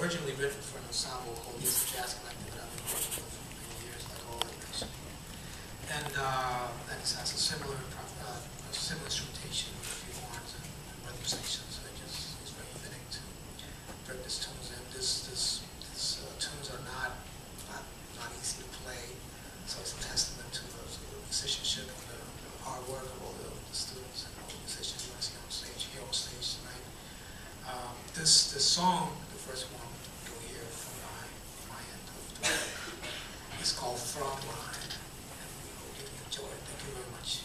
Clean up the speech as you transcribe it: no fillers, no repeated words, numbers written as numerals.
originally written for an ensemble called the Jazz Collective that I've been working with for many years, like all of it actually. And it has a similar instrumentation with a few horns and rhythm sections. So it just is very fitting to bring this tunes in. These tunes are not easy to play, so it's a testament to the musicianship and the hard work of all the students and all the musicians you want to see on stage, here on stage tonight. This song, the first one you'll hear from my end of the work, is called Frontline, and we hope you enjoy it. Thank you very much.